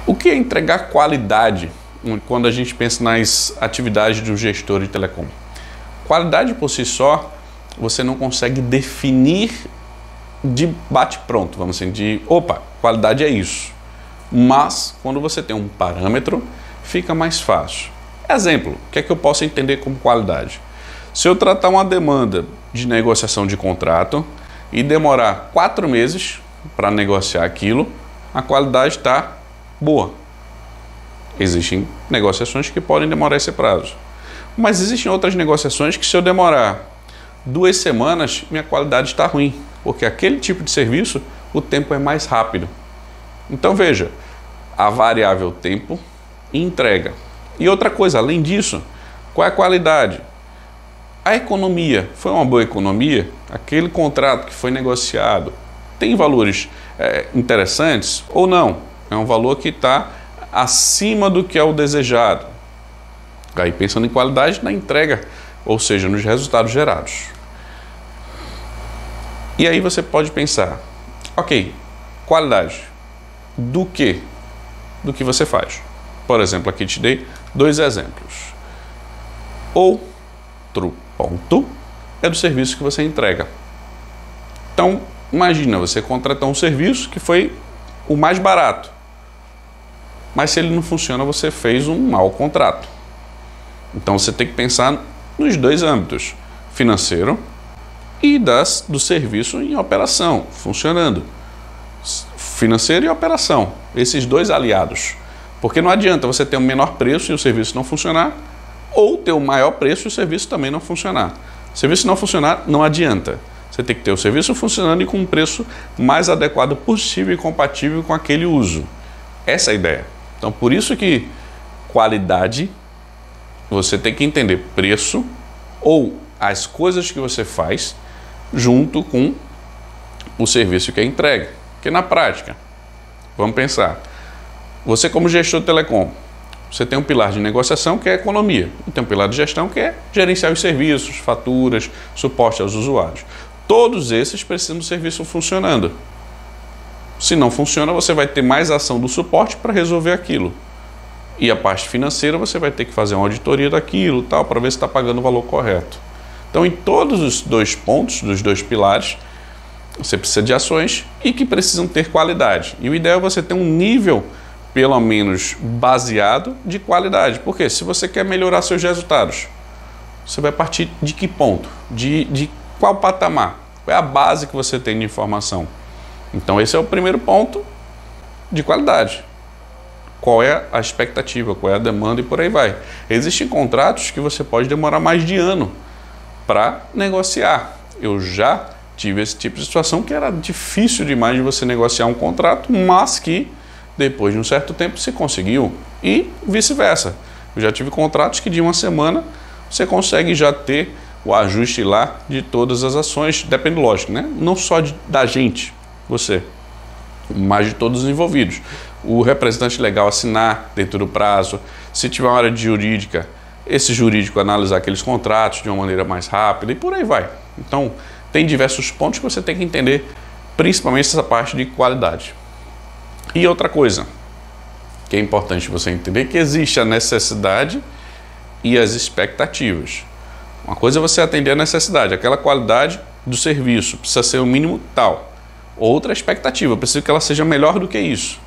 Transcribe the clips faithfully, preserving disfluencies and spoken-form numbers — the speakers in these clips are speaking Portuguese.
O que é entregar qualidade quando a gente pensa nas atividades do gestor de telecom? Qualidade por si só, você não consegue definir de bate-pronto, vamos assim, de opa, qualidade é isso. Mas, quando você tem um parâmetro, fica mais fácil. Exemplo, o que é que eu posso entender como qualidade? Se eu tratar uma demanda de negociação de contrato e demorar quatro meses para negociar aquilo, a qualidade está boa. Existem negociações que podem demorar esse prazo. Mas existem outras negociações que, se eu demorar duas semanas, minha qualidade está ruim, porque aquele tipo de serviço, o tempo é mais rápido. Então veja, a variável tempo e entrega. E outra coisa, além disso, qual é a qualidade? A economia, foi uma boa economia? Aquele contrato que foi negociado tem valores é, interessantes ou não? É um valor que está acima do que é o desejado. Aí pensando em qualidade na entrega, ou seja, nos resultados gerados. E aí você pode pensar, ok, qualidade do que? Do que você faz. Por exemplo, aqui te dei dois exemplos. Outro ponto é do serviço que você entrega. Então, imagina, você contratou um serviço que foi o mais barato. Mas se ele não funciona, você fez um mau contrato. Então você tem que pensar nos dois âmbitos, financeiro e das, do serviço em operação, funcionando. Financeiro e operação, esses dois aliados. Porque não adianta você ter um menor preço e o serviço não funcionar, ou ter um maior preço e o serviço também não funcionar. O serviço não funcionar, não adianta. Você tem que ter o serviço funcionando e com um preço mais adequado possível e compatível com aquele uso. Essa é a ideia. Então, por isso que qualidade, você tem que entender preço ou as coisas que você faz junto com o serviço que é entregue. Porque na prática, vamos pensar, você como gestor de telecom, você tem um pilar de negociação que é economia, e tem um pilar de gestão que é gerenciar os serviços, faturas, suporte aos usuários. Todos esses precisam do serviço funcionando. Se não funciona, você vai ter mais ação do suporte para resolver aquilo. E a parte financeira, você vai ter que fazer uma auditoria daquilo, tal, para ver se está pagando o valor correto. Então, em todos os dois pontos, dos dois pilares, você precisa de ações e que precisam ter qualidade. E o ideal é você ter um nível, pelo menos, baseado de qualidade. Porque se você quer melhorar seus resultados, você vai partir de que ponto? De, de qual patamar? Qual é a base que você tem de informação? Então, esse é o primeiro ponto de qualidade. Qual é a expectativa, qual é a demanda e por aí vai. Existem contratos que você pode demorar mais de ano para negociar. Eu já tive esse tipo de situação que era difícil demais de você negociar um contrato, mas que depois de um certo tempo você conseguiu e vice-versa. Eu já tive contratos que de uma semana você consegue já ter o ajuste lá de todas as ações, depende, lógico, né? Não só de, da gente, você, mas de todos os envolvidos. O representante legal assinar dentro do prazo, se tiver uma área de jurídica, esse jurídico analisar aqueles contratos de uma maneira mais rápida e por aí vai. Então, tem diversos pontos que você tem que entender, principalmente essa parte de qualidade. E outra coisa que é importante você entender, que existe a necessidade e as expectativas. Uma coisa é você atender a necessidade, aquela qualidade do serviço, precisa ser o mínimo tal. Outra expectativa, precisa que ela seja melhor do que isso.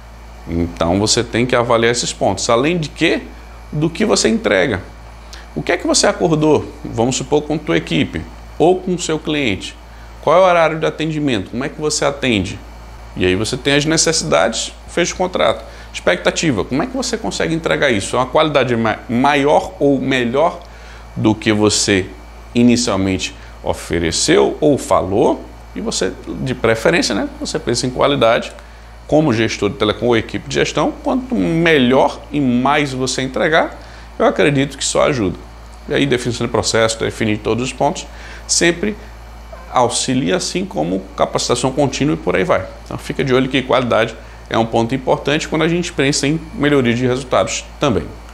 Então você tem que avaliar esses pontos. Além de que, do que você entrega. O que é que você acordou, vamos supor, com a tua equipe ou com o seu cliente? Qual é o horário de atendimento? Como é que você atende? E aí você tem as necessidades, fecha o contrato. Expectativa, como é que você consegue entregar isso? É uma qualidade maior ou melhor do que você inicialmente ofereceu ou falou? E você, de preferência, né, você pensa em qualidade, como gestor de telecom ou equipe de gestão, quanto melhor e mais você entregar, eu acredito que só ajuda. E aí, definição de processo, definir todos os pontos, sempre auxilia, assim como capacitação contínua e por aí vai. Então, fica de olho que qualidade é um ponto importante quando a gente pensa em melhoria de resultados também.